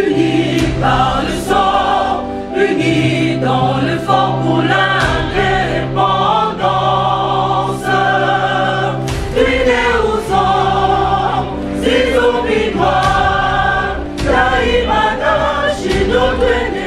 unis par le sang, unis dans le fort pour l'indépendance. Unis aux hommes, ces hommes noirs, Taïmana, chez notre aîné.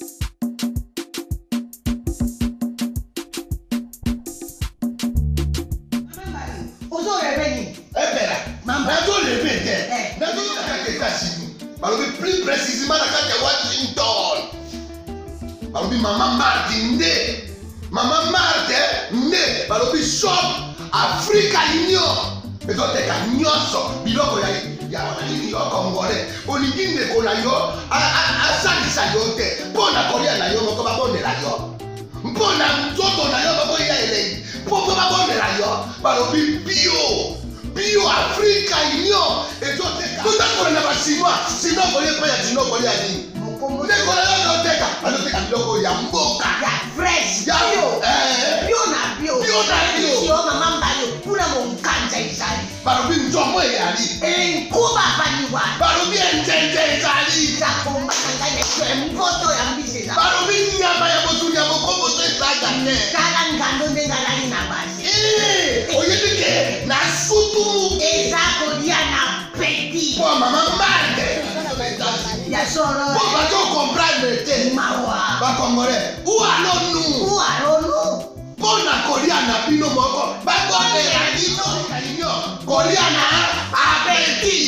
Plus précisément dans la Washington. Maman Martin Maman Martin Balobi shop Africa Union. Mais donc t'es qu'à nyonso. Biloko ya wanani yo congolais. Olingi ndeko na yo asalisa yo te. Mpona kolia na yo moko babondela yo. Mpona nzoto na yo moko ya elei. Mpo babondela yo. Balobi bio Africa Union. Et donc t'es qu'à tout na basinois. Sinon kolia pa ya sinon kolia nini. Ndeko na yo noteka. Anoteka biloko ya mboka. Ya fresh. Bio na bio. Yo mama mbayo kuna monkanja izali. Balobi nzomo eyali. Nkuba baniwa. Balobi enjenje ezali. Zakomba kangane kwe mboto ya mbisi za. Balobi nyama ya motu ya mokombo to ezaga ne. Kala ngando ndengalani na basi. Oyebike na sutu. Ezako dia na peti. Po mama mande. Ya solo. Po bato comprendre te. Mawa. Ba congolais. Où allons-nous? Pona kolia na bino moko. Ba konde la dino kanyo. Kolia na abeti.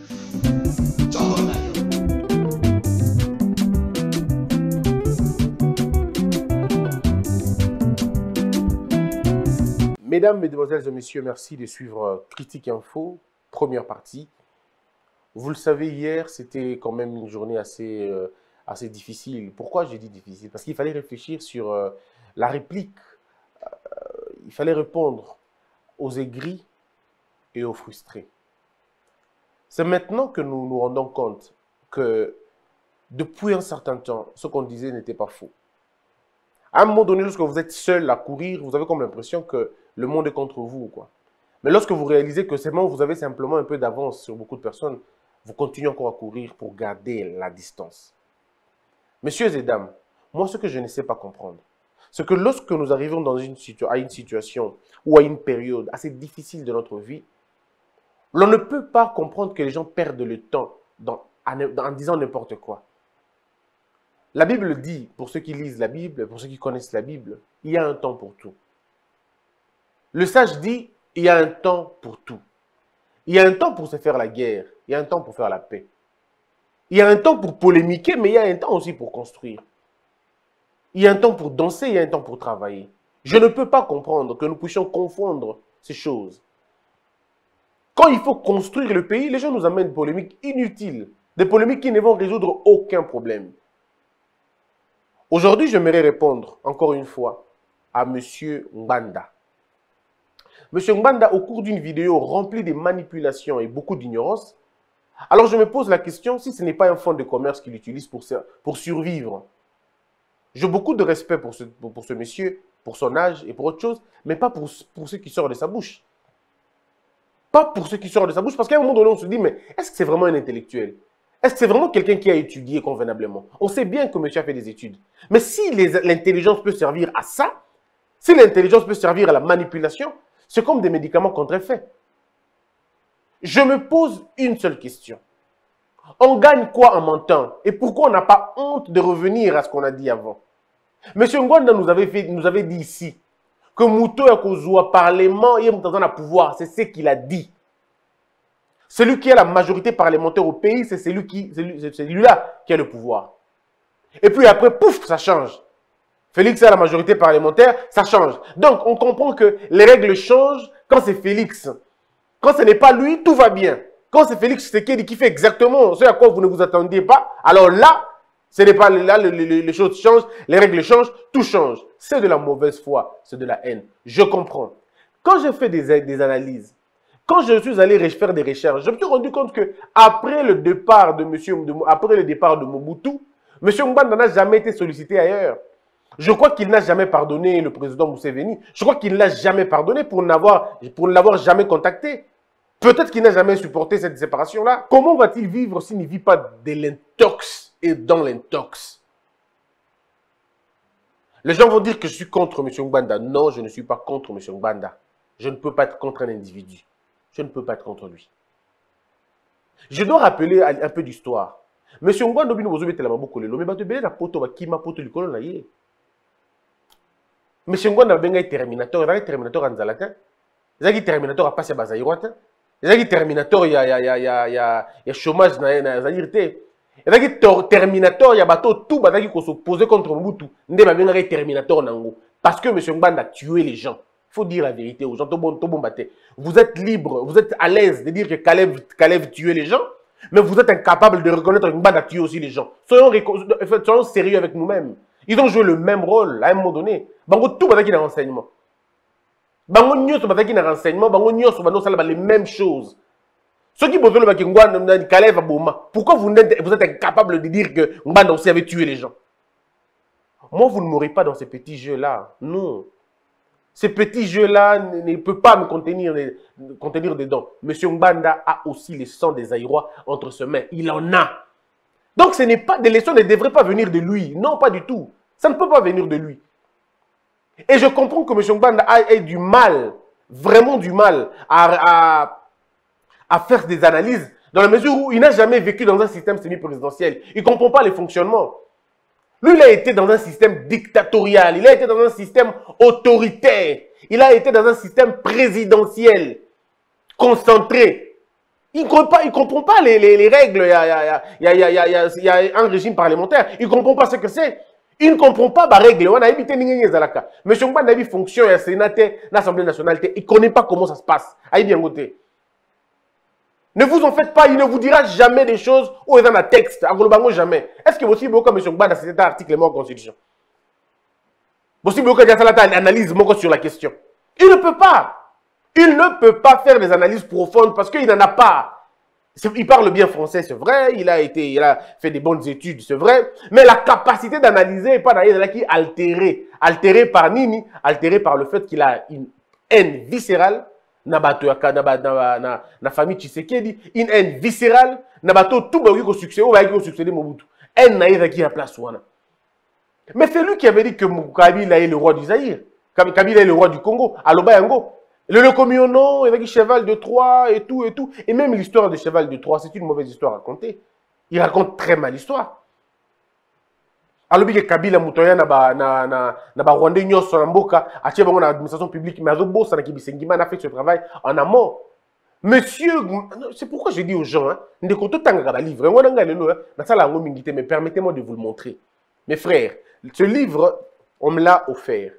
Mesdames, Mesdemoiselles et Messieurs, merci de suivre Critique Info, première partie. Vous le savez, hier, c'était quand même une journée assez difficile. Pourquoi j'ai dit difficile? Parce qu'il fallait réfléchir sur la réplique. Il fallait répondre aux aigris et aux frustrés. C'est maintenant que nous nous rendons compte que depuis un certain temps, ce qu'on disait n'était pas faux. À un moment donné, lorsque vous êtes seul à courir, vous avez comme l'impression que le monde est contre vous, quoi. Mais lorsque vous réalisez que c'est bon, vous avez simplement un peu d'avance sur beaucoup de personnes, vous continuez encore à courir pour garder la distance. Messieurs et dames, moi, ce que je ne sais pas comprendre, c'est que lorsque nous arrivons dans à une situation ou à une période assez difficile de notre vie, l'on ne peut pas comprendre que les gens perdent le temps en disant n'importe quoi. La Bible dit, pour ceux qui lisent la Bible, pour ceux qui connaissent la Bible, il y a un temps pour tout. Le sage dit, il y a un temps pour tout. Il y a un temps pour se faire la guerre, il y a un temps pour faire la paix. Il y a un temps pour polémiquer, mais il y a un temps aussi pour construire. Il y a un temps pour danser, il y a un temps pour travailler. Je ne peux pas comprendre que nous puissions confondre ces choses. Quand il faut construire le pays, les gens nous amènent des polémiques inutiles, des polémiques qui ne vont résoudre aucun problème. Aujourd'hui, j'aimerais répondre, encore une fois, à M. Ngbanda. M. Ngbanda, au cours d'une vidéo remplie de manipulations et beaucoup d'ignorance, alors je me pose la question si ce n'est pas un fonds de commerce qu'il utilise pour survivre. J'ai beaucoup de respect pour ce monsieur, pour son âge et pour autre chose, mais pas pour ce qui sort de sa bouche. Pas pour ce qui sort de sa bouche, parce qu'à un moment donné, on se dit, mais est-ce que c'est vraiment un intellectuel? Est-ce que c'est vraiment quelqu'un qui a étudié convenablement? On sait bien que monsieur a fait des études. Mais si l'intelligence peut servir à ça, si l'intelligence peut servir à la manipulation, c'est comme des médicaments contre-effets. Je me pose une seule question. On gagne quoi en mentant? Et pourquoi on n'a pas honte de revenir à ce qu'on a dit avant? Monsieur Ngbanda nous avait dit ici que Mouto Yakozua, Parlement, il y a pouvoir. C'est ce qu'il a dit. Celui qui a la majorité parlementaire au pays, c'est celui-là qui a le pouvoir. Et puis après, pouf, ça change. Félix a la majorité parlementaire, ça change. Donc, on comprend que les règles changent quand c'est Félix. Quand ce n'est pas lui, tout va bien. Quand c'est Félix Tshisekedi qui fait exactement ce à quoi vous ne vous attendiez pas, alors là, ce n'est pas là, les choses changent, les règles changent, tout change. C'est de la mauvaise foi, c'est de la haine. Je comprends. Quand j'ai fait des analyses, quand je suis allé faire des recherches, je me suis rendu compte que après le départ de Mobutu, M. Ngbanda n'a jamais été sollicité ailleurs. Je crois qu'il n'a jamais pardonné le président Museveni. Je crois qu'il ne l'a jamais pardonné pour ne l'avoir jamais contacté. Peut-être qu'il n'a jamais supporté cette séparation-là. Comment va-t-il vivre s'il ne vit pas de l'intox et dans l'intox? Les gens vont dire que je suis contre M. Ngbanda. Non, je ne suis pas contre M. Ngbanda. Je ne peux pas être contre un individu. Je ne peux pas être contre lui. Je dois rappeler un peu d'histoire. M. Ngbanda, mais M. Ngbanda a Terminator. Il a Terminator en Zalatin. Il a Terminator à passer à Bazaïroata. Il a Terminator, il y a chômage. Il y a Terminator, il y a bateau tout qui s'oppose contre Mobutu. Il y a Terminator. Parce que M. Ngbanda a tué les gens. Il faut dire la vérité aux gens. Vous êtes libre, vous êtes à l'aise de dire que Kalev tuait les gens, mais vous êtes incapable de reconnaître que Ngbanda a tué aussi les gens. Soyons sérieux avec nous-mêmes. Ils ont joué le même rôle à un moment donné. Bango tout bazaki na renseignement. Bango nyos bazaki na renseignement, bango nyos bano sala les mêmes choses. Ceux qui bozolo baki Ngbanda Kalev aboma. Pourquoi vous êtes incapable de dire que Ngbanda aussi avait tué les gens? Moi, vous ne m'aurez pas dans ces petits jeux-là. Non. Ces petits jeux-là ne peuvent pas me contenir dedans. Monsieur Ngbanda a aussi le sang des Aïrois entre ses mains. Il en a. Donc, ce n'est pas des leçons ne devraient pas venir de lui. Non, pas du tout. Ça ne peut pas venir de lui. Et je comprends que M. Ngbanda ait du mal, vraiment du mal, à faire des analyses, dans la mesure où il n'a jamais vécu dans un système semi-présidentiel. Il ne comprend pas les fonctionnements. Lui, il a été dans un système dictatorial, il a été dans un système autoritaire, il a été dans un système présidentiel, concentré. Il ne comprend pas les règles, il y a un régime parlementaire, il ne comprend pas ce que c'est. Il ne comprend pas les règles. On a évité M. Ngbanda a eu fonction, il y a sénateur, l'Assemblée nationale, il ne connaît pas comment ça se passe. Ne vous en faites pas, il ne vous dira jamais des choses où il y a un texte, à Golobango jamais. Est-ce que possible que M. Ngbanda c'est cet article mort constitution? Possible que il y a une analyse sur la question? Il ne peut pas. Il ne peut pas faire des analyses profondes parce qu'il n'en a pas. Il parle bien français, c'est vrai. Il a fait des bonnes études, c'est vrai. Mais la capacité d'analyser n'est pas d'ailleurs qui est altérée. Altérée par Nini, altérée par le fait qu'il a une haine viscérale. Na famille Tshisekedi, une haine viscérale, na bato tout le succès, ou va succéder Mobutu. Haine naïve qui a place ouana. Mais c'est lui qui avait dit que Kabila est le roi du Zaïre. Kabila est le roi du Congo, à Lobayango. Le communant, il y avait cheval de Troie et tout et tout. Et même l'histoire de cheval de Troie, c'est une mauvaise histoire à raconter. Il raconte très mal l'histoire. Alors que Kabila Moutoya na Rwanda nyonso na mboka atie bango na administration publique mais azobosa na Kibisengima na fait ce travail en amont. Monsieur, c'est pourquoi je dis aux gens ndeko to tanga ba livre ngona ngalelo na sala ngo mingité mais permettez-moi de vous le montrer. Mes frères, ce livre on me l'a offert.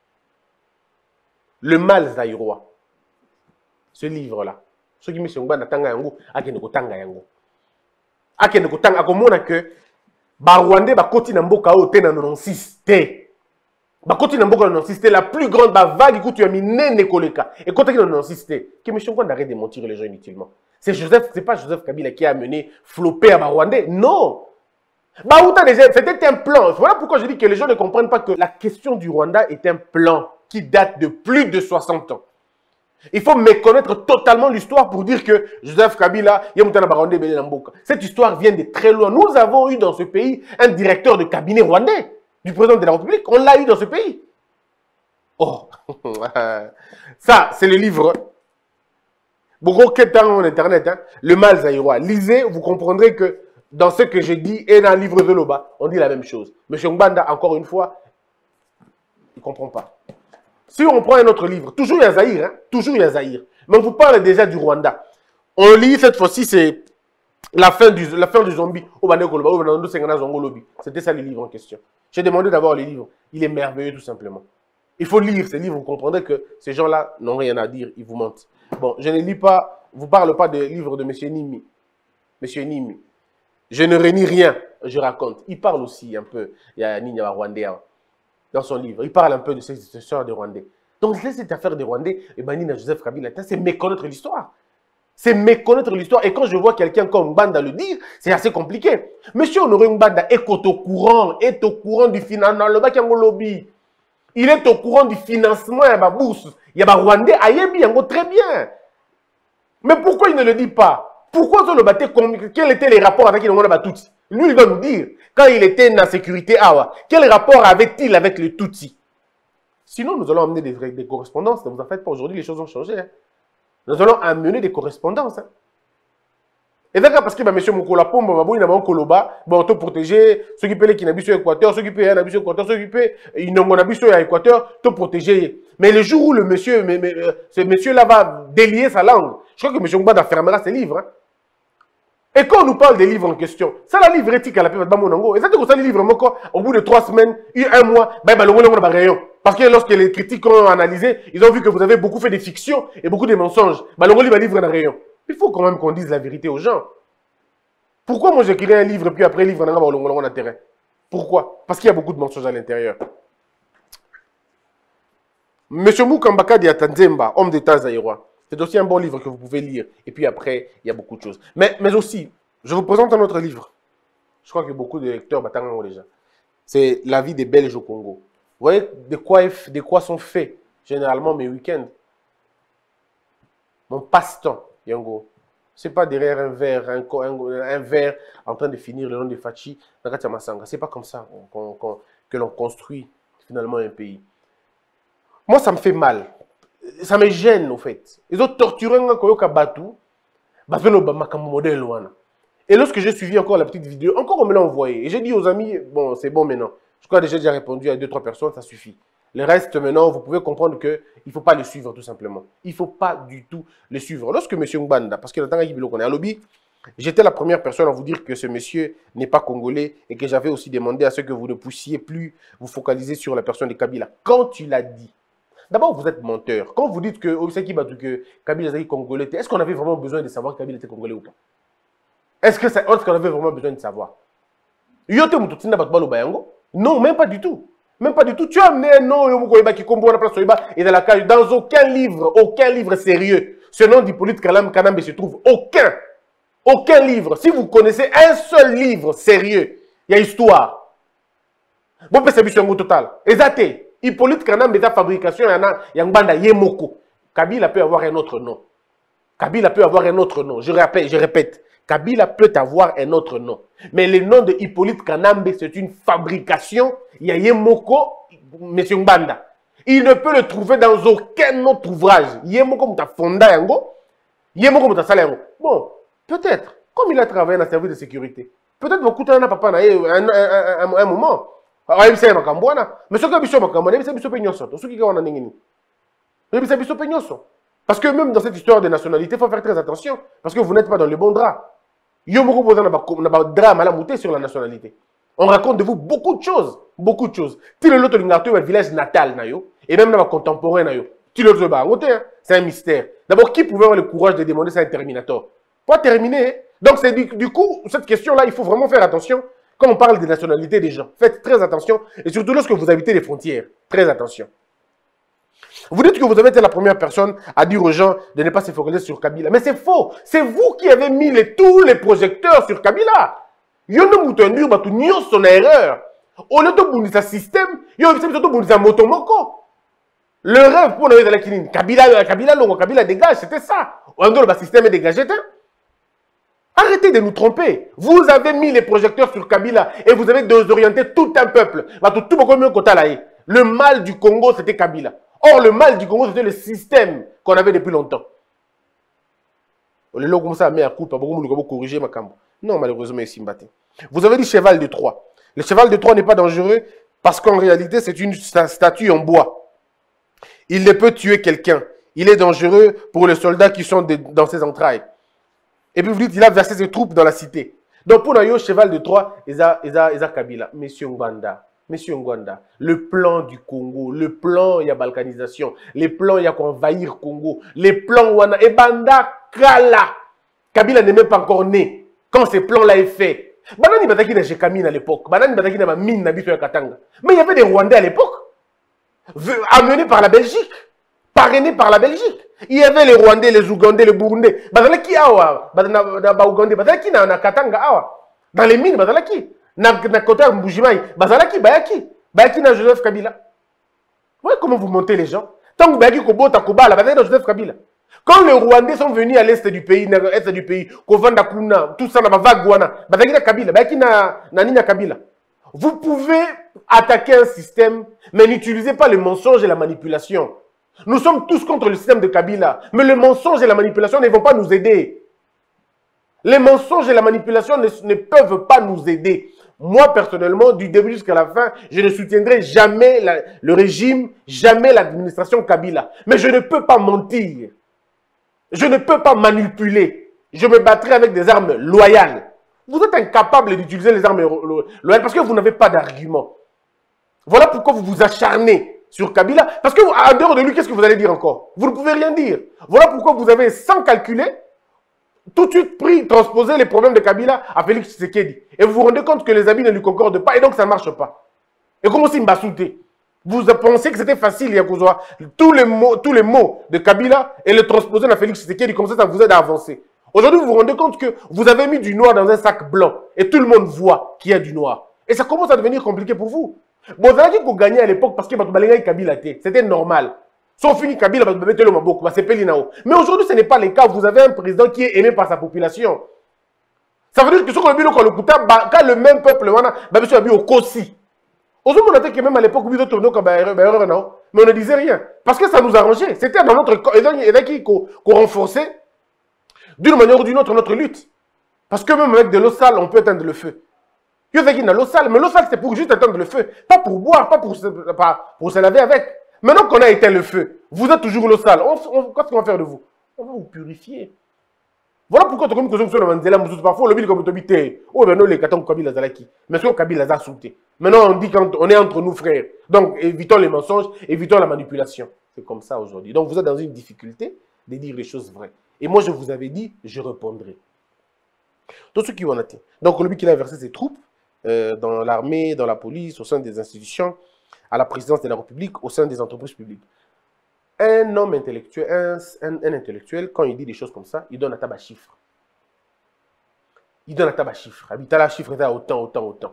Le mal zaïrois. Ce livre là. Ce qui monsieur Ngbanda tanga yango akende ko tanga yango. Akende ko tanga akomona que Rwandais bakoti na mboka o te na 96 te. Bakoti na mboka na 96 te la plus grande vague écoute tu as mis nene koleka et quand tu na 96 te. Que monsieur Ngbanda arrête de mentir les gens inutilement. C'est pas Joseph Kabila qui a amené flopper à Rwandais. Non. C'était un plan. Voilà pourquoi je dis que les gens ne comprennent pas que la question du Rwanda est un plan qui date de plus de 60 ans. Il faut méconnaître totalement l'histoire pour dire que Joseph Kabila, cette histoire vient de très loin. Nous avons eu dans ce pays un directeur de cabinet rwandais du président de la République. On l'a eu dans ce pays. Oh, ça, c'est le livre. Beaucoup de temps sur Internet, le mal zaïrois. Lisez, vous comprendrez que dans ce que je dis et dans le livre de Loba, on dit la même chose. M. Ngbanda, encore une fois, il ne comprend pas. Si on prend un autre livre, toujours il y a Zaïre, toujours il y a Zaïre. Mais on vous parle déjà du Rwanda. On lit cette fois-ci, c'est la fin du zombie. C'était ça le livre en question. J'ai demandé d'avoir le livre. Il est merveilleux tout simplement. Il faut lire ces livres, vous comprendrez que ces gens-là n'ont rien à dire, ils vous mentent. Bon, je ne lis pas, je ne vous parle pas des livres de M. Nimi. M. Nimi. Je ne renie rien, je raconte. Il parle aussi un peu, il y a Ninya Rwandais. Dans son livre, il parle un peu de cette histoire des Rwandais. Donc, cette affaire des Rwandais, et Nina Joseph Kabila, c'est méconnaître l'histoire. C'est méconnaître l'histoire. Et quand je vois quelqu'un comme Ngbanda le dire, c'est assez compliqué. Monsieur Honoré Ngbanda est au courant du financement. Le bac lobby. Il est au courant du financement, il y a la bourse. Il y a les Rwandais, très bien. Mais pourquoi il ne le dit pas? Pourquoi on le battait? Quels étaient les rapports avec les Tutsis? Lui, il va nous dire, quand il était dans la sécurité, quel rapport avait-il avec les Tutsis? Sinon, nous allons amener des correspondances. Ne vous en faites pas, aujourd'hui, les choses ont changé. Hein. Nous allons amener des correspondances. Hein. Et d'accord, parce que M. Mokola Pomba, il a un Koloba, on te protéger, ceux qui paient les sur l'Équateur, ceux qui paient un sur l'Équateur, ceux qui paient un sur l'Équateur, te protéger. Mais le jour où le monsieur, ce monsieur-là va délier sa langue, je crois que M. Mbanda fermera ses livres. Hein. Et quand on nous parle des livres en question, ça la livre éthique à la paix, et ça te ça les livres, au bout de 3 semaines, 1 mois, parce que lorsque les critiques ont analysé, ils ont vu que vous avez beaucoup fait des fictions et beaucoup de mensonges. Livre dans rayon. Il faut quand même qu'on dise la vérité aux gens. Pourquoi moi j'écrirai un livre, puis après livre dans intérêt? Pourquoi? Parce qu'il y a beaucoup de mensonges à l'intérieur. Monsieur Moukambaka Diatanzemba, homme d'État zaïrois. C'est aussi un bon livre que vous pouvez lire. Et puis après, il y a beaucoup de choses. Mais aussi, je vous présente un autre livre. Je crois que beaucoup de lecteurs battent déjà. C'est La vie des Belges au Congo. Vous voyez de quoi sont faits généralement mes week-ends? Mon passe-temps, Yango. Ce n'est pas derrière un verre en train de finir le nom de Fachi. Ce n'est pas comme ça que l'on construit finalement un pays. Moi, ça me fait mal. Ça me gêne, au fait. Ils ont torturé un Koyoka Batu. Et lorsque j'ai suivi encore la petite vidéo, encore on me l'a envoyé. Et j'ai dit aux amis, bon, c'est bon maintenant. Je crois que j'ai déjà répondu à 2-3 personnes, ça suffit. Le reste, maintenant, vous pouvez comprendre qu'il ne faut pas le suivre, tout simplement. Il ne faut pas du tout le suivre. Lorsque M. Mbanda, parce que le temps qu'il est à lobby, j'étais la première personne à vous dire que ce monsieur n'est pas congolais et que j'avais aussi demandé à ce que vous ne puissiez plus vous focaliser sur la personne de Kabila. Quand tu l'as dit, d'abord, vous êtes menteur. Quand vous dites que Kabila est congolais, est-ce qu'on avait vraiment besoin de savoir que Kabila était congolais ou pas? Est-ce qu'on avait vraiment besoin de savoir? Non, même pas du tout. Même pas du tout. Tu as amené un nom et dans aucun livre sérieux, ce nom d'Hippolyte Kanambe se trouve. Aucun livre. Si vous connaissez un seul livre sérieux, il y a histoire. Bon, c'est un total. Exactement. Hippolyte Kanambe, sa fabrication, il y a un banda Yemoko. Kabila peut avoir un autre nom. Kabila peut avoir un autre nom. Je répète. Kabila peut avoir un autre nom. Mais le nom de Hippolyte Kanambe, c'est une fabrication. Il y a Yemoko, M. Mbanda. Il ne peut le trouver dans aucun autre ouvrage. Yemoko Mouta Fonda Yango. Yemoko Mouta Sala Yango. Bon, peut-être. Comme il a travaillé dans le service de sécurité. Peut-être beaucoup de gens papa un moment. Mais ce parce que même dans cette histoire de nationalité, il faut faire très attention. Parce que vous n'êtes pas dans le bon drap. Il y a beaucoup de drame à la montée sur la nationalité. On raconte de vous beaucoup de choses. Beaucoup de choses. Si le loto est le village natal, et même dans le contemporain, c'est un mystère. D'abord, qui pouvait avoir le courage de demander ça à un Terminator? Pas terminé. Donc, du coup, cette question-là, il faut vraiment faire attention. Quand on parle des nationalités des gens, faites très attention. Et surtout lorsque vous habitez les frontières, très attention. Vous dites que vous avez été la première personne à dire aux gens de ne pas se focaliser sur Kabila. Mais c'est faux. C'est vous qui avez mis tous les projecteurs sur Kabila. Yono Moutondur, bah tout nyon son erreur. Au lieu de bouger système, yo de bouger motomoko. Le rêve pour nous dans la clinique, Kabila dégage, c'était ça. On doit le système est dégagé. Arrêtez de nous tromper. Vous avez mis les projecteurs sur Kabila et vous avez désorienté tout un peuple. Le mal du Congo, c'était Kabila. Or, le mal du Congo, c'était le système qu'on avait depuis longtemps. Non, malheureusement, ici, vous avez dit cheval de Troie. Le cheval de Troie n'est pas dangereux parce qu'en réalité, c'est une statue en bois. Il ne peut tuer quelqu'un. Il est dangereux pour les soldats qui sont dans ses entrailles. Et puis vous dites, il a versé ses troupes dans la cité. Donc pour nous, cheval de Troie, il a Kabila. Monsieur Ngwanda, le plan du Congo, le plan, il y a balkanisation, les plans, il y a qu'envahir Congo, les plans, wana, et Banda Kala. Kabila n'est même pas encore né quand ces plans-là est fait. Banani bataki na Jekamine à l'époque, Banani bataki na mine na Bito ya Katanga. Mais il y avait des Rwandais à l'époque, amenés par la Belgique, parrainés par la Belgique. Il y avait les Rwandais, les Ougandais, les Burundais. Bazalaki awa, Ougandais, bazalaki na Katanga awa. Dans les mines, bazalaki. Na Kota Mbujimai, bazalaki, bayaki na Joseph Kabila. Vous voyez comment vous montez les gens? Tant que bayaki Kobota Kobala, bazalaki na Joseph Kabila. Quand les Rwandais sont venus à l'est du pays, Kovanda Kuna, tout ça, Kabila, Kabila. Vous pouvez attaquer un système, mais n'utilisez pas le mensonge et la manipulation. Nous sommes tous contre le système de Kabila, mais le mensonge et la manipulation ne vont pas nous aider. Les mensonges et la manipulation ne peuvent pas nous aider. Moi, personnellement, du début jusqu'à la fin, je ne soutiendrai jamais le régime, jamais l'administration Kabila. Mais je ne peux pas mentir. Je ne peux pas manipuler. Je me battrai avec des armes loyales. Vous êtes incapable d'utiliser les armes loyales parce que vous n'avez pas d'argument. Voilà pourquoi vous vous acharnez sur Kabila. Parce que en dehors de lui, qu'est-ce que vous allez dire encore? Vous ne pouvez rien dire. Voilà pourquoi vous avez, sans calculer, tout de suite transposé les problèmes de Kabila à Félix Tshisekedi. Et vous vous rendez compte que les amis ne lui concordent pas et donc ça ne marche pas. Et comment c'est Mbasouté? Vous pensez que c'était facile, Yakuzoa, tous les mots de Kabila et les transposer à Félix Tshisekedi, comme ça vous aide à avancer. Aujourd'hui, vous vous rendez compte que vous avez mis du noir dans un sac blanc et tout le monde voit qu'il y a du noir. Et ça commence à devenir compliqué pour vous. Bon, vous avez dit que vous gagnez à l'époque parce que Kabila, c'était normal. Sauf fini Kabila, mais aujourd'hui, ce n'est pas le cas. Vous avez un président qui est aimé par sa population. Ça veut dire que ce qu'on a vu, quand le même peuple, on a vu au Kossi. Aujourd'hui, on a dit que même à l'époque, mais on ne disait rien. Parce que ça nous arrangeait. C'était dans notre corps. Et qu'on renforçait d'une manière ou d'une autre notre lutte. Parce que même avec de l'eau sale, on peut éteindre le feu. Il y a de l'eau sale, mais l'eau sale, c'est pour juste éteindre le feu. Pas pour boire, pas pour se laver avec. Maintenant qu'on a éteint le feu, vous êtes toujours l'eau sale. Qu'est-ce qu'on va faire de vous? On va vous purifier. Voilà pourquoi tu as comme sur la Mandela, parfois le comme tu habites. Oh, ben non, les Katong Kabila Zalaki. Mais c'est Kabila Zalaki. Maintenant, on dit qu'on est entre nous, frères. Donc, évitons les mensonges, évitons la manipulation. C'est comme ça aujourd'hui. Donc, vous êtes dans une difficulté de dire les choses vraies. Et moi, je vous avais dit, je répondrai. Tous ceux qui ont été. Donc, le but qu'il a versé ses troupes dans l'armée, dans la police, au sein des institutions, à la présidence de la République, au sein des entreprises publiques. Un homme intellectuel, un intellectuel, quand il dit des choses comme ça, il donne un tabac chiffre. Il donne un tabac chiffre. Habiter la chiffre est à autant.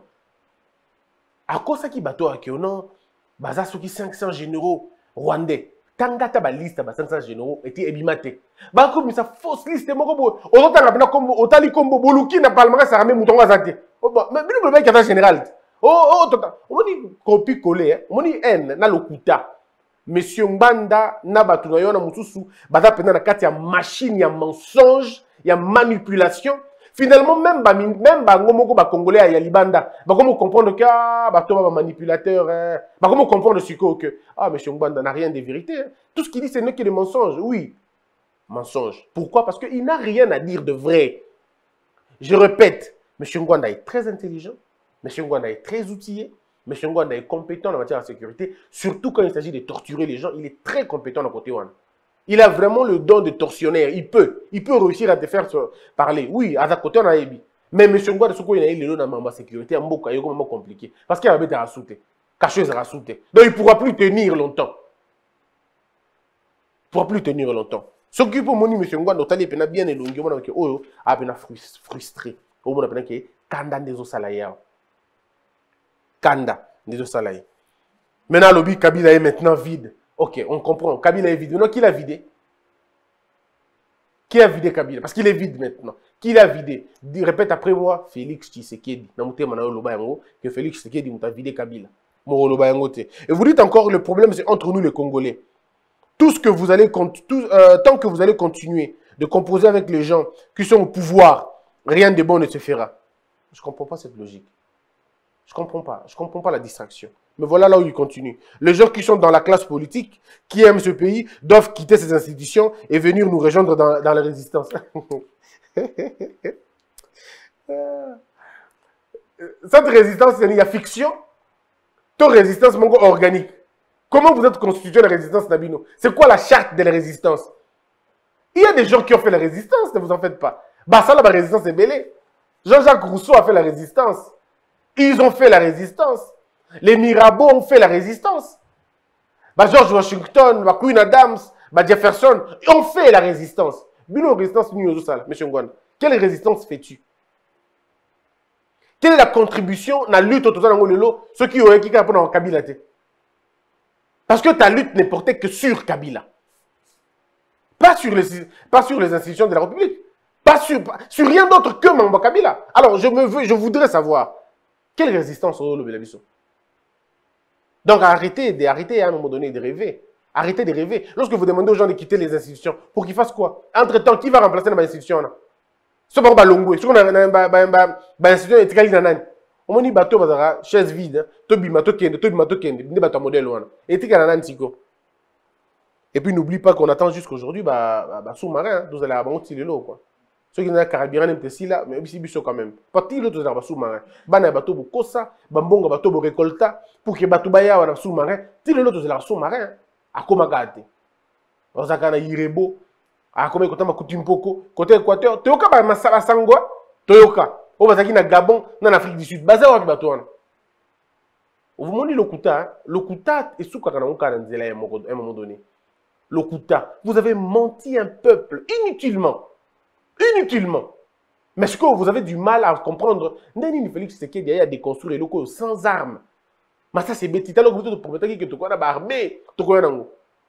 À cause de qui bateau à non, baza qui 500 généraux rwandais. Tanga taba liste ba 500 généraux était ébimaté. Ba comme ça fausse liste mo ko autant na comme otali kombo boluki na palmarès ça ramé mouton azate. Mais le mec est général. On dit copie collé, on dit N na lokuta. Monsieur Mbanda na batu na yona mususu baza pena na kati ya machine ya mensonge, ya manipulation. Finalement même bango moko ba congolais ya libanda, ba comment comprendre que bato ba manipulateur, ba comment comprendre que monsieur Mbanda n'a rien de vérité. Tout ce qu'il dit c'est que des mensonges. Oui. Mensonge. Pourquoi? Parce qu'il n'a rien à dire de vrai. Je répète, monsieur Mbanda est très intelligent. M. Ngwanda est très outillé. M. Ngwanda est compétent en matière de sécurité. Surtout quand il s'agit de torturer les gens, il est très compétent dans le côté one. Il a vraiment le don de tortionnaire. Il peut réussir à te faire parler. Oui, à sa côté, on a ébi. Mais M. Ngwanda, il a eu le don dans la sécurité, c'est vraiment compliqué. Parce qu'il a été rassouté. Cacheuse rassouté. Donc il ne pourra plus tenir longtemps. Il ne pourra plus tenir longtemps. Ce qui peut mon M. Ngwanda, il a bien élongé. Il a frustré. Il a été Kanda des Osalaya. Kanda des Osalaya. Maintenant, l'objet Kabila est maintenant vide. Ok, on comprend. Kabila est vide. Non, qui l'a vidé? Qui a vidé Kabila? Parce qu'il est vide maintenant. Qui l'a vidé? Répète après moi, Félix Tshisekedi. Que Félix Tshisekedi m'a vidé Kabila. Et vous dites encore, le problème c'est entre nous les Congolais. Tout ce que vous allez, tant que vous allez continuer de composer avec les gens qui sont au pouvoir, rien de bon ne se fera. Je ne comprends pas cette logique. Je ne comprends pas. Je ne comprends pas la distraction. Mais voilà là où il continue. Les gens qui sont dans la classe politique, qui aiment ce pays, doivent quitter ces institutions et venir nous rejoindre dans la résistance. Cette résistance, il y a fiction. Toute résistance, mon gars, organique. Comment vous êtes constitué la résistance, Nabino? C'est quoi la charte de la résistance? Il y a des gens qui ont fait la résistance, ne vous en faites pas. Bassala, la résistance est belle. Jean-Jacques Rousseau a fait la résistance. Ils ont fait la résistance. Les Mirabeau ont fait la résistance. George Washington, Queen Adams, Jefferson ont fait la résistance. Bino résistance, M. Ngwanda. Quelle résistance fais-tu? Quelle est la contribution à la lutte autour de l'Olo, ceux qui ont écrit en Kabila? Parce que ta lutte n'est portée que sur Kabila. Pas sur les institutions de la République. Pas sur rien d'autre que Mamba Kabila. Alors, je voudrais savoir, quelle résistance au Belabiso? Donc, arrêtez à un moment donné de rêver. Arrêtez de rêver. Lorsque vous demandez aux gens de quitter les institutions, pour qu'ils fassent quoi? Entre-temps, qui va remplacer les institutions? Ce n'est pas Longwe. Ce qu'on a institution est on dit bateau bazara chaise vide, to bimato kende, ne bateau modèle wana. Et et puis n'oublie pas qu'on attend jusqu'aujourd'hui sous-marin, vous allez avoir un petit lot quoi. Ceux qui ont un carburant même si là, mais aussi biso quand même. Parti l'autre dans sous-marin. Bana bateau bukosa, bambonga bateau bu récolta pour que bateau baya wana sous-marin, ti l'autre dans sous-marin à Komagate. On zakana Irebo, à comme côté Makutimpoko, côté Équateur, Toyoka ba Masangwa, Toyoka. On va na Gabon, en Afrique du Sud. Baza wa bateau. Vous m'ont dit Lokuta est sous Kakananka à un moment donné. Lokuta, vous avez menti un peuple inutilement. Inutilement. Mais ce que vous avez du mal à comprendre, Nani Félix Tshisekedi a déconstruire les locaux sans armes. Mais ça c'est bêtise. Alors vous êtes propriétaire que tu connais armée, tu connais nango.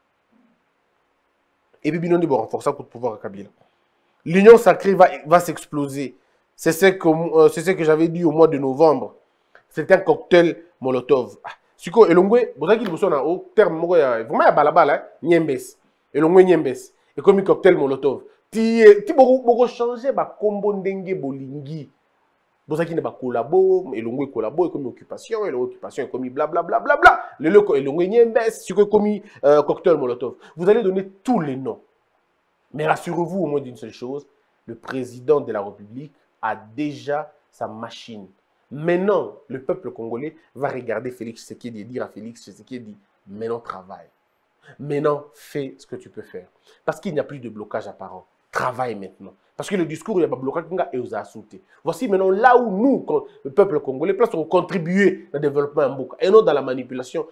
Et puis Binondi va renforcer pour pouvoir à Kabila. L'union sacrée va s'exploser. C'est ce que j'avais dit au mois de novembre. C'est un cocktail Molotov. Siko Elongwe, vous avez dit que vous avez au terme vraiment à balabala, Niembes. Elongwe Niembes. Et comme un cocktail Molotov. Ti beaucoup changer ba combo ndenge bolingi. Vous avez dit que collabo, Elongwe collabo, comme occupation, et l'occupation est comme blablabla. Le loco Elongwe Niembes, Siko comme cocktail Molotov. Vous allez donner tous les noms. Mais rassurez-vous au moins d'une seule chose, le président de la République a déjà sa machine. Maintenant, le peuple congolais va regarder Félix Tshisekedi et dire à Félix Tshisekedi, maintenant travaille. Maintenant, fais ce que tu peux faire. Parce qu'il n'y a plus de blocage apparent. Travaille maintenant. Parce que le discours, il n'y a pas de blocage et vous a sauté. Voici maintenant là où nous, le peuple congolais, place on contribuer au développement en Mboka et non dans la manipulation.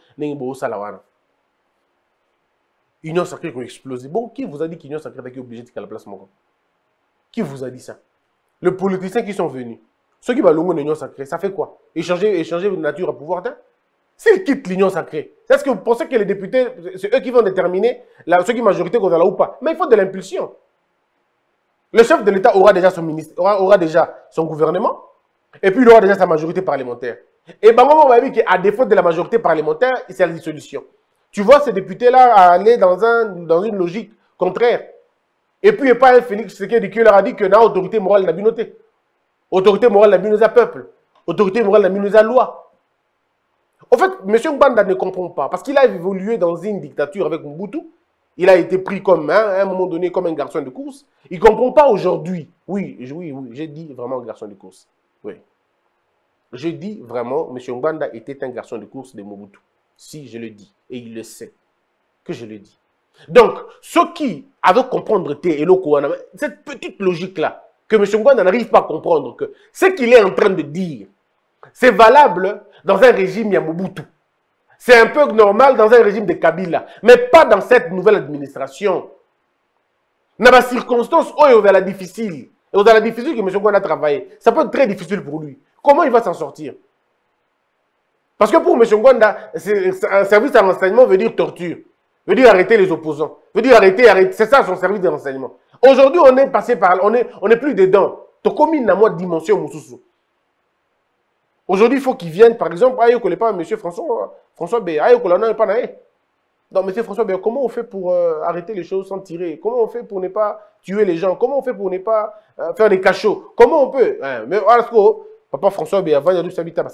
Union sacrée qui a explosé. Bon, qui vous a dit qu'Union sacrée est obligée de faire la place Moko? Qui vous a dit ça? Les politiciens qui sont venus. Ceux qui vont l'union l'union sacrée, ça fait quoi? Échanger de nature à pouvoir d'un? S'ils quittent l'union sacrée, est-ce que vous pensez que les députés, c'est eux qui vont déterminer ceux qui majorité qu'on a là ou pas? Mais il faut de l'impulsion. Le chef de l'État aura déjà son ministre, aura déjà son gouvernement, et puis il aura déjà sa majorité parlementaire. Et ben moi, on va dire qu'à défaut de la majorité parlementaire, c'est la dissolution. Tu vois ces députés-là aller dans une logique contraire. Et puis, il n'y a pas un Félix Tshisekedi qui leur a dit que l'autorité morale n'a pas noté. Autorité morale n'a pas noté peuple. Autorité morale n'a pas noté loi. En fait, M. Mbanda ne comprend pas. Parce qu'il a évolué dans une dictature avec Mobutu. Il a été pris comme, à un moment donné, comme un garçon de course. Il ne comprend pas aujourd'hui. Oui, j'ai dit vraiment garçon de course. Oui. Je dis vraiment, M. Mbanda était un garçon de course de Mobutu. Si, je le dis. Et il le sait. Que je le dis. Donc, ceux qui avaient comprendre cette petite logique-là, que M. Mbanda n'arrive pas à comprendre, que ce qu'il est en train de dire, c'est valable dans un régime Yamobutu. C'est un peu normal dans un régime de Kabila, mais pas dans cette nouvelle administration. Dans la circonstance où il y a la difficile, et dans la difficile que M. Mbanda a travaillé, ça peut être très difficile pour lui. Comment il va s'en sortir? Parce que pour M. Mbanda, un service de renseignement veut dire torture. Veut dire arrêter les opposants. Veut dire arrêter. C'est ça son service de renseignement. Aujourd'hui, on est passé par... On est plus dedans. Tu commines dans moi dimension, Moussoussou. Aujourd'hui, il faut qu'il vienne, par exemple, aïe, qu'on n'est pas M. François B. Aïe, qu'on n'est pas naïe. Donc, M. François B, comment on fait pour arrêter les choses sans tirer? Comment on fait pour ne pas tuer les gens? Comment on fait pour ne pas faire des cachots? Comment on peut? Mais, papa François B, avant, il y a du sabita,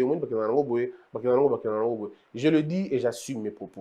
je le dis et j'assume mes propos.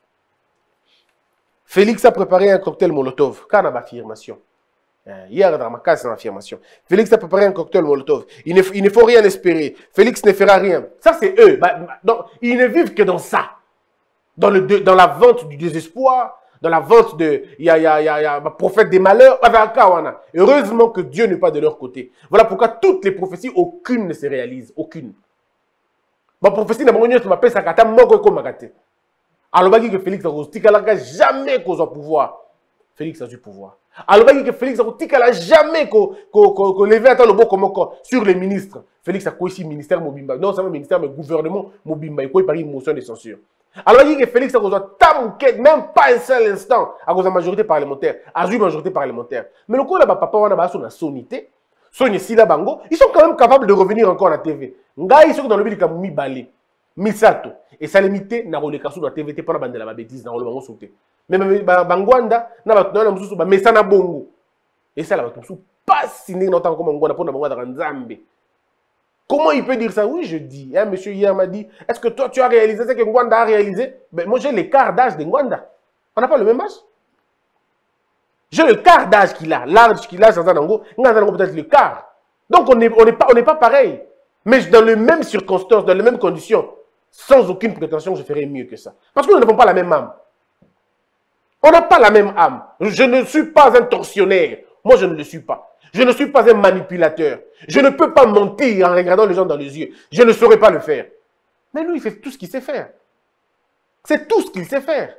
Félix a préparé un cocktail Molotov. Quand on a affirmation. Hier, dans ma case, c'est une affirmation. Félix a préparé un cocktail Molotov. Il ne faut rien espérer. Félix ne fera rien. Ça, c'est eux. Donc, ils ne vivent que dans ça. Dans la vente du désespoir, dans la vente de... Il y a prophète des malheurs. Heureusement que Dieu n'est pas de leur côté. Voilà pourquoi toutes les prophéties, aucune ne se réalise. Aucune. Ma prophétie n'a pas été sakata moko ko magate. Alors, que Félix a jamais qu'au pouvoir. Félix a du pouvoir. Alors, que Félix a jamais qu'au levé à le beau comme sur les ministres. Félix a quoi ici ministère Mobimba? Non, c'est un ministère, mais gouvernement Mobimba. Il y a une motion de censure. Alors il dit que Félix a besoin de même pas un seul instant à cause de la majorité parlementaire, à jouer majorité parlementaire. Mais le coup là, papa, on a son sonité, son Sila Bango, ils sont quand même capables de revenir encore à la TV. Ils sont dans le but de mi balé, misato. Et ça limité, n'a pas le cas sur la TV, pas la bande de la bêtise, n'a pas le bango sauté. Mais Bangwanda, n'a pas le bango, mais ça n'a bongo. Et ça, là, pas signé dans comme on a pour Nzambe. Comment il peut dire ça? Oui, je dis. Hein, monsieur hier m'a dit, est-ce que toi, tu as réalisé ce que Ngwanda a réalisé? Ben, moi, j'ai l'écart d'âge de Ngwanda. On n'a pas le même âge. J'ai le quart d'âge qu'il a. L'âge qu'il a, c'est peut-être le quart. Donc, on n'est pas pareil. Mais dans les mêmes circonstances, dans les mêmes conditions, sans aucune prétention, je ferais mieux que ça. Parce que nous n'avons pas la même âme. On n'a pas la même âme. Je ne suis pas un tortionnaire. Moi, je ne le suis pas. Je ne suis pas un manipulateur. Je ne peux pas mentir en regardant les gens dans les yeux. Je ne saurais pas le faire. Mais lui, il fait tout ce qu'il sait faire. C'est tout ce qu'il sait faire.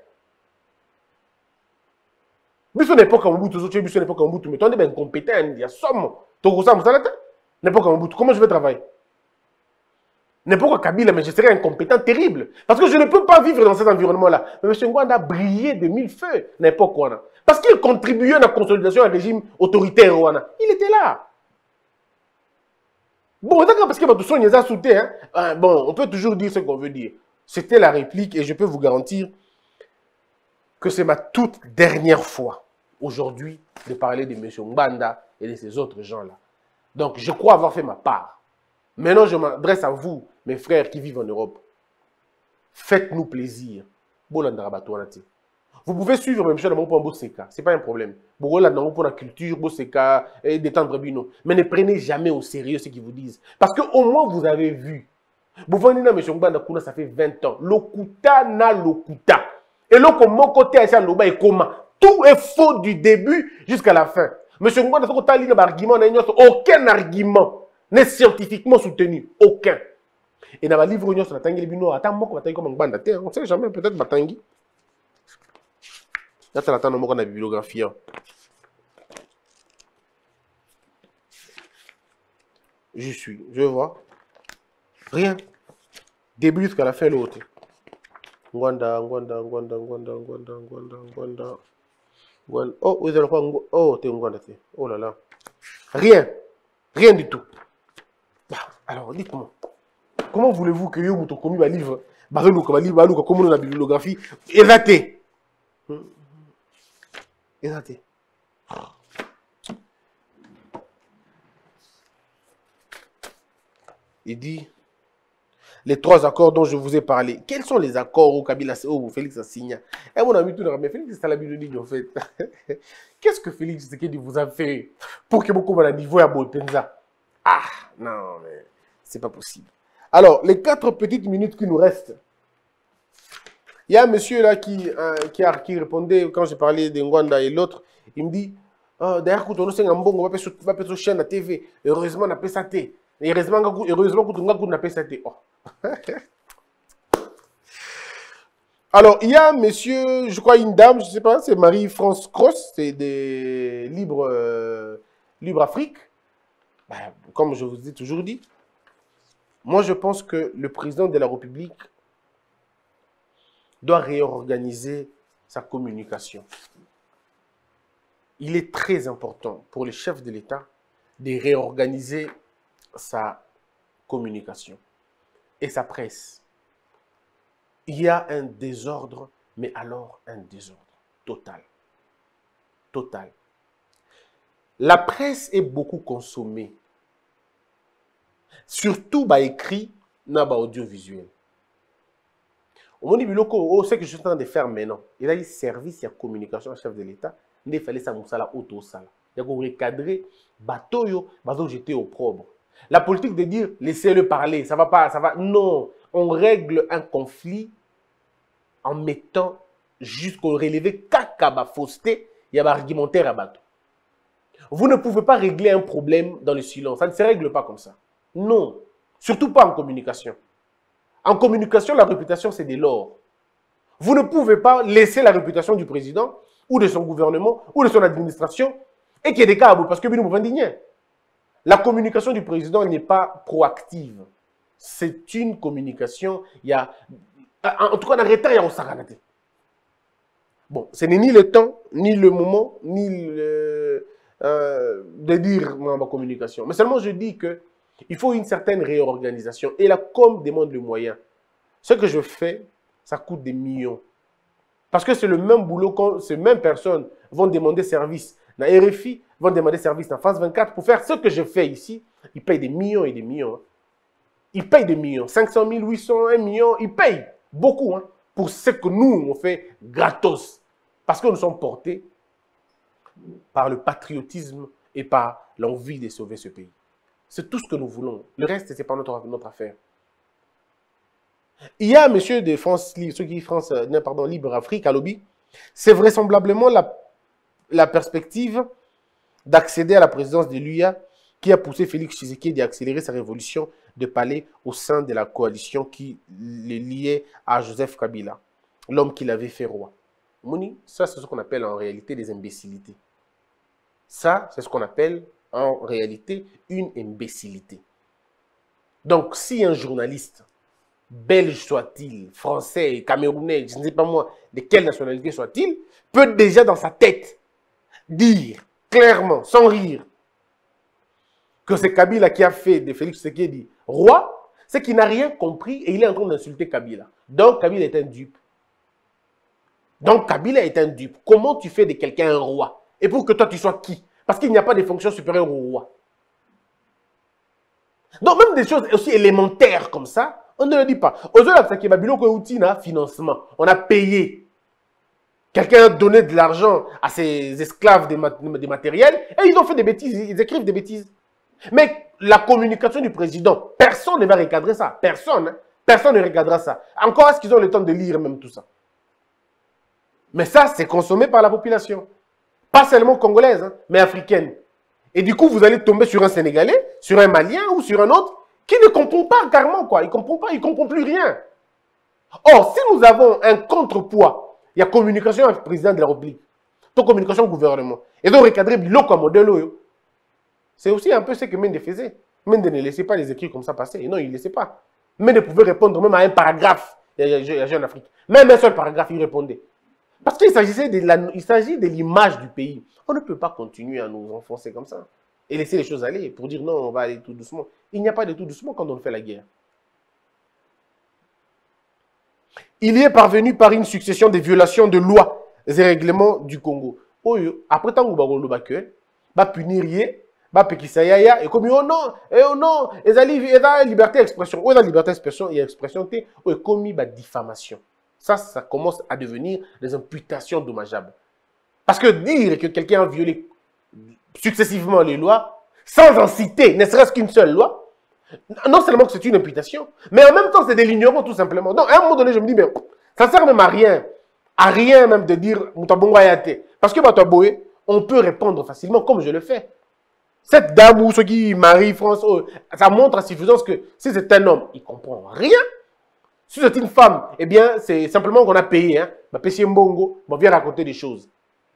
Biso n'époque en bout, tu biso n'époque en bout, mais tu es incompétent, il y a somme. Tu as ça, n'époque en bout. Comment je vais travailler? N'importe quoi Kabila, mais je serais incompétent, terrible. Parce que je ne peux pas vivre dans cet environnement-là. Mais M. Ngwanda a brillé de mille feux, n'importe quoi. Parce qu'il contribuait à la consolidation du régime autoritaire. Il était là. Bon, d'accord, parce que tout ça, il a sauté. Bon, on peut toujours dire ce qu'on veut dire. C'était la réplique et je peux vous garantir que c'est ma toute dernière fois aujourd'hui de parler de M. Ngwanda et de ces autres gens-là. Donc, je crois avoir fait ma part. Maintenant, je m'adresse à vous, mes frères qui vivent en Europe. Faites-nous plaisir. Vous pouvez suivre même chose pour Boseka. Ce n'est pas un problème. Pour la culture, Boseka, et détendre Bino. Mais ne prenez jamais au sérieux ce qu'ils vous disent. Parce qu'au moins, vous avez vu. Vous voyez, M. Ngwanda Kuna, ça fait 20 ans. Lokuta na lokuta. Et là, comme mon côté, tout est faux du début jusqu'à la fin. M. Ngwanda, aucun argument n'est scientifiquement soutenu. Aucun. Et dans le livre, on ne sait jamais, peut-être Batangi. Là, tu attends la bibliographie. Je suis, je vois. Rien. Début jusqu'à la fin, l'autre. Ngwanda. Oh, vous allez pas. Oh, t'es Ngwanda. Oh là là. Rien. Rien du tout. Alors, dites-moi. Comment voulez-vous que vous commis un livre, comme on a la bibliographie, est raté? Est raté. Il dit, les 3 accords dont je vous ai parlé, quels sont les accords au Kabila où Félix a signé? Et mon ami, tout le monde, mais Félix, c'est la Bible en fait. Qu'est-ce que Félix vous a fait pour que beaucoup de niveau à Bolpenza? Ah, non, mais c'est pas possible. Alors, les 4 petites minutes qui nous restent, il y a un monsieur là qui répondait quand j'ai parlé de Ngwanda et l'autre, il me dit, d'ailleurs, quand on a un peu chaîne à TV, heureusement, on a pas ça. Heureusement, on a pas ça. Alors, il y a monsieur, je crois une dame, je ne sais pas, c'est Marie-France Cross, c'est des Libre Afrique. Ben, comme je vous ai toujours dit, moi je pense que le président de la République doit réorganiser sa communication. Il est très important pour le chef de l'État de réorganiser sa communication et sa presse. Il y a un désordre, mais alors un désordre total. Total. La presse est beaucoup consommée. Surtout écrit dans l'audiovisuel. Au moment où ce que je suis en train de faire maintenant, il y a un service de communication au chef de l'État. Il fallait ça auto-sala. Il y a recadrer bateau, jeter au propre. La politique de dire laissez-le parler, ça va pas, ça va. Non, on règle un conflit en mettant jusqu'au relevé caca fausseté, il y a un argumentaire à bateau. Vous ne pouvez pas régler un problème dans le silence. Ça ne se règle pas comme ça. Non. Surtout pas en communication. En communication, la réputation, c'est de l'or. Vous ne pouvez pas laisser la réputation du président ou de son gouvernement ou de son administration et qu'il y ait des cas à bout parce que nous pouvons indigner. La communication du président n'est pas proactive. C'est une communication. Il y a En tout cas, on a retard au Saranate. Bon, ce n'est ni le temps, ni le moment, ni de dire dans ma communication. Mais seulement je dis qu'il faut une certaine réorganisation. Et la com demande le moyen. Ce que je fais, ça coûte des millions. Parce que c'est le même boulot quand ces mêmes personnes vont demander service dans RFI, vont demander service dans France 24. Pour faire ce que je fais ici, ils payent des millions et des millions. Ils payent des millions. 500 000, 800, 1 million, ils payent beaucoup pour ce que nous, on fait gratos. Parce que nous sommes portés par le patriotisme et par l'envie de sauver ce pays. C'est tout ce que nous voulons. Le reste, ce n'est pas notre affaire. Il y a monsieur de France, ceux qui France, pardon, Libre Afrique, à lobby, c'est vraisemblablement la perspective d'accéder à la présidence de l'UIA qui a poussé Félix Tshisekedi à accélérer sa révolution de palais au sein de la coalition qui le liait à Joseph Kabila, l'homme qui l'avait fait roi. Mouni, ça c'est ce qu'on appelle en réalité des imbécilités. Ça, c'est ce qu'on appelle en réalité une imbécilité. Donc, si un journaliste, belge soit-il, français, camerounais, je ne sais pas moi, de quelle nationalité soit-il, peut déjà dans sa tête dire clairement, sans rire, que c'est Kabila qui a fait de Félix Tshisekedi roi, c'est qu'il n'a rien compris et il est en train d'insulter Kabila. Donc, Kabila est un dupe. Donc, Kabila est un dupe. Comment tu fais de quelqu'un un roi? Et pour que toi, tu sois qui? Parce qu'il n'y a pas de fonction supérieure au roi. Donc, même des choses aussi élémentaires comme ça, on ne le dit pas. Aujourd'hui, financement. On a payé. Quelqu'un a donné de l'argent à ses esclaves des matériels et ils ont fait des bêtises. Ils écrivent des bêtises. Mais la communication du président, personne ne va recadrer ça. Personne. Personne ne regardera ça. Encore est-ce qu'ils ont le temps de lire même tout ça? Mais ça, c'est consommé par la population. Pas seulement congolaise, mais africaine. Et du coup, vous allez tomber sur un Sénégalais, sur un Malien ou sur un autre qui ne comprend pas carrément quoi. Il ne comprend pas, il ne comprend plus rien. Or, si nous avons un contrepoids, il y a communication avec le président de la République, communication au gouvernement, et donc recadrer biloko à modèle, c'est aussi un peu ce que Mende faisait. Mende ne laissait pas les écrits comme ça passer. Et non, il ne laissait pas. Mende pouvait répondre même à un paragraphe. Il y a Jeune Afrique. Même un seul paragraphe, il répondait. Parce qu'il s'agissait de l'image du pays. On ne peut pas continuer à nous enfoncer comme ça. Et laisser les choses aller pour dire non, on va aller tout doucement. Il n'y a pas de tout doucement quand on fait la guerre. Il y est parvenu par une succession de violations de lois et règlements du Congo. Après tant que va punir va pékisayaya et comme oh non, et la liberté d'expression. Oh la liberté d'expression et expression et commis la diffamation. Ça commence à devenir des imputations dommageables. Parce que dire que quelqu'un a violé successivement les lois, sans en citer, ne serait-ce qu'une seule loi, non seulement que c'est une imputation, mais en même temps c'est de l'ignorance tout simplement. Donc à un moment donné, je me dis, mais ça sert même à rien même de dire Moutabongo Ayate. Parce que Bataboé, on peut répondre facilement comme je le fais. Cette dame ou ceux qui marient France, ça montre à suffisance que si c'est un homme, il ne comprend rien. Si c'est une femme, eh bien, c'est simplement qu'on a payé. Ma PC Mbongo, on vient raconter des choses.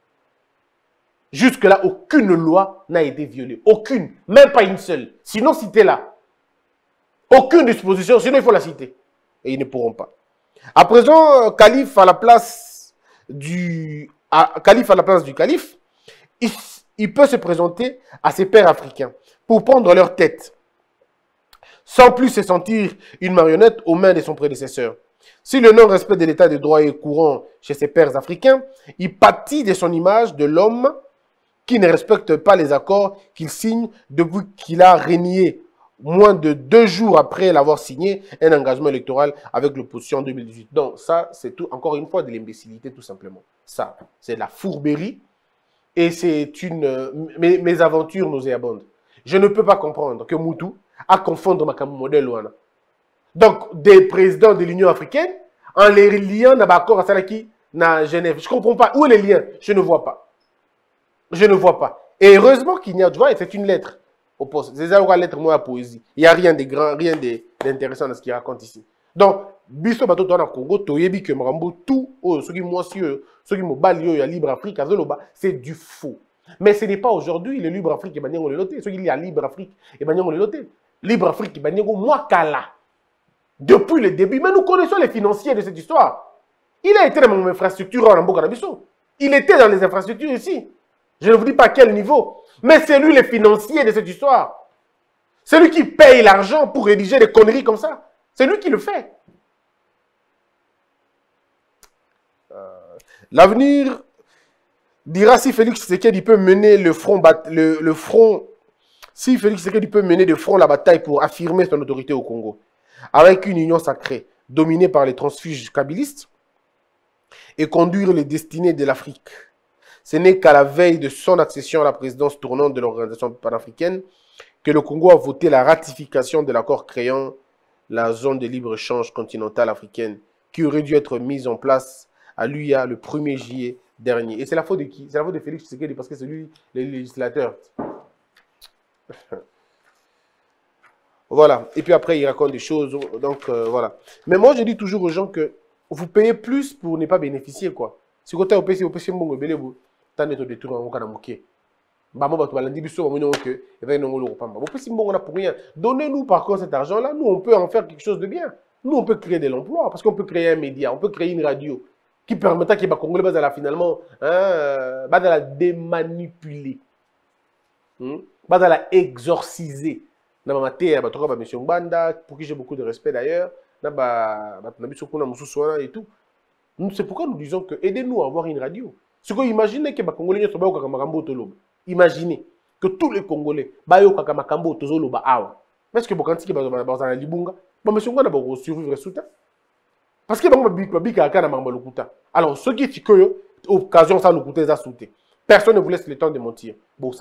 Jusque-là, aucune loi n'a été violée. Aucune. Même pas une seule. Sinon, citez-la. Aucune disposition, sinon il faut la citer. Et ils ne pourront pas. À présent, calife à la place du calife, il peut se présenter à ses pairs africains pour prendre leur tête, sans plus se sentir une marionnette aux mains de son prédécesseur. Si le non-respect de l'état de droit est courant chez ses pairs africains, il pâtit de son image de l'homme qui ne respecte pas les accords qu'il signe depuis qu'il a renié, moins de 2 jours après l'avoir signé, un engagement électoral avec l'opposition en 2018. Donc ça, c'est tout, encore une fois, de l'imbécilité tout simplement. Ça, c'est de la fourberie et c'est une mésaventures nauséabondes. Je ne peux pas comprendre que Moutou a confondre ma modèle. Donc, des présidents de l'Union africaine, en les liant dans l'accord à Salaki, dans Genève. Je ne comprends pas. Où est les liens? Je ne vois pas. Je ne vois pas. Et heureusement qu'il y a, tu vois, c'est une lettre au poste. C'est une lettre, moi, à poésie. Il n'y a rien de grand, rien d'intéressant dans ce qu'il raconte ici. Donc, biso bato to na Congo, toyebi que Marambo, tout, ceux qui moi, ceux qui me balent, il y a Libre Afrique, c'est du faux. Mais ce n'est pas aujourd'hui le Libre Afrique qui est banni, on le noté. Ceux qui y a Libre Afrique et banni, on le noté. Libre Afrique qui est banni, moi, kala. depuis le début. Mais nous connaissons les financiers de cette histoire. Il a été dans mon infrastructure en Ambo-Canabiso. Il était dans les infrastructures ici. Je ne vous dis pas à quel niveau. Mais c'est lui le financier de cette histoire. C'est lui qui paye l'argent pour rédiger des conneries comme ça. C'est lui qui le fait. L'avenir dira si Félix Tshisekedi peut mener si Félix Tshisekedi peut mener de front la bataille pour affirmer son autorité au Congo, avec une union sacrée dominée par les transfuges kabylistes et conduire les destinées de l'Afrique. Ce n'est qu'à la veille de son accession à la présidence tournante de l'organisation panafricaine que le Congo a voté la ratification de l'accord créant la zone de libre-échange continentale africaine qui aurait dû être mise en place à l'UIA le 1er juillet dernier. Et c'est la faute de qui? C'est la faute de Félix Tshisekedi parce que c'est lui le législateur. Voilà. Et puis après, il raconte des choses. Donc, voilà. Mais moi, je dis toujours aux gens que vous payez plus pour ne pas bénéficier, quoi. Si vous avez payé, vous payez plus. Tant de détruire en cas donnez-nous par contre cet argent-là, nous on peut en faire quelque chose de bien. Nous on peut créer de l'emploi parce qu'on peut créer un média, on peut créer une radio qui permettra que les Congolais finalement la démanipuler, la exorciser. M. Ngbanda, pour qui j'ai beaucoup de respect d'ailleurs, et tout. C'est pourquoi nous disons que aidez-nous à avoir une radio. Ce que imaginez que les Congolais soient imaginez que tous les Congolais soient Makambo Tozoloba Awa. Mais est-ce que vous pensez que vous avez Libunga? Bon, monsieur Ngwana va survivre sous terre. Parce que alors, ceux qui font occasion ça nous coûter ça sauter. Personne ne vous laisse le temps de mentir.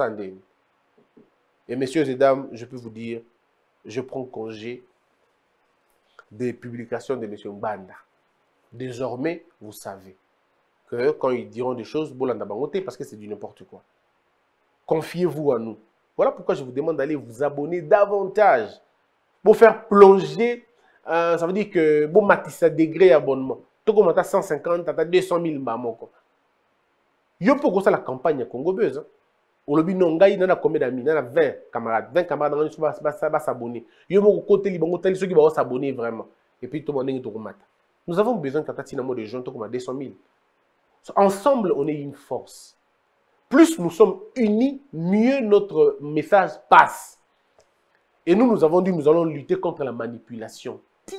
Et messieurs et dames, je peux vous dire, je prends congé des publications de monsieur Ngbanda. Désormais, vous savez que quand ils diront des choses, parce que c'est du n'importe quoi. Confiez-vous à nous. Voilà pourquoi je vous demande d'aller vous abonner davantage. Pour faire plonger, ça veut dire que bon matissa degré abonnement. Tu commences à 150, à 200 000 bamoko. Yo pour ça la campagne congobeuse. On le dit non gars, il y en a combien d'amis? Il y en a 20 camarades. 20 camarades va s'abonner. Yo pour côté libango tel ceux qui vont s'abonner vraiment. Et puis tout le monde est au matin. Nous avons besoin de gens comme à 200 000. Ensemble, on est une force. Plus nous sommes unis, mieux notre message passe. Et nous avons dit, nous allons lutter contre la manipulation.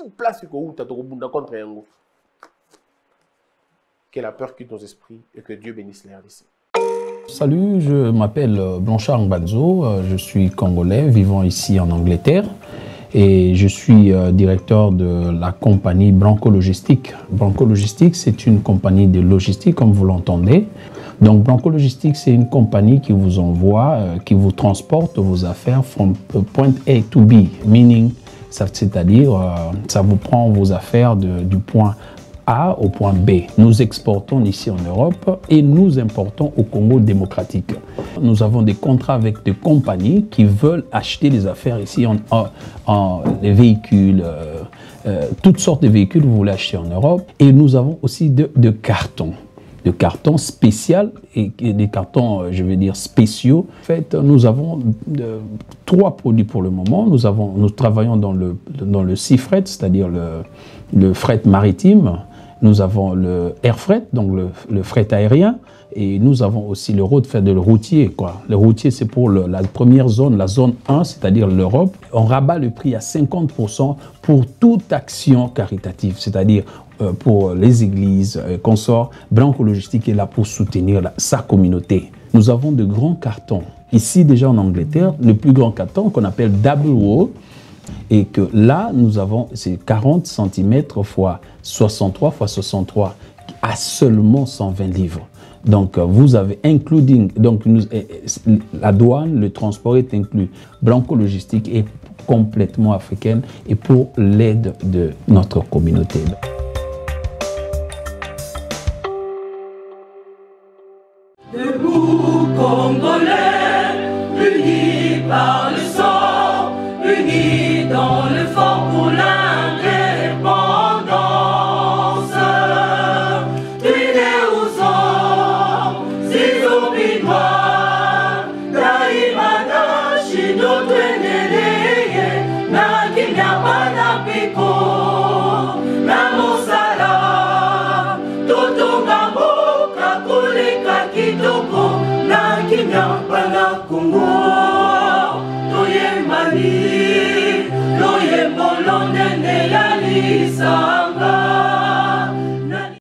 Que la peur quitte nos esprits et que Dieu bénisse les RDC. Salut, je m'appelle Blanchard Ngbanzo, je suis congolais vivant ici en Angleterre. Et je suis directeur de la compagnie Branco Logistique. Branco Logistique, c'est une compagnie de logistique, comme vous l'entendez. Donc, Branco Logistique, c'est une compagnie qui vous envoie, qui vous transporte vos affaires from point A to B, meaning, c'est-à-dire, ça vous prend vos affaires du point A au point B. Nous exportons ici en Europe et nous importons au Congo démocratique. Nous avons des contrats avec des compagnies qui veulent acheter des affaires ici, les véhicules, toutes sortes de véhicules vous voulez acheter en Europe. Et nous avons aussi de cartons spéciaux et des cartons, je veux dire, spéciaux. En fait, nous avons 3 produits pour le moment. Nous travaillons dans le sea freight, c'est-à-dire le fret maritime. Nous avons le air freight, donc le fret aérien, et nous avons aussi le road freight, le routier, quoi. Le routier, c'est pour la première zone, la zone 1, c'est-à-dire l'Europe. On rabat le prix à 50% pour toute action caritative, c'est-à-dire pour les églises, consorts. Branco Logistique est là pour soutenir sa communauté. Nous avons de grands cartons. Ici, déjà en Angleterre, le plus grand carton qu'on appelle double wall, et que là, nous avons, c'est 40 cm x 63 x 63 à seulement 120 livres. Donc, vous avez including, donc la douane, le transport est inclus. Branco Logistique est complètement africaine et pour l'aide de notre communauté.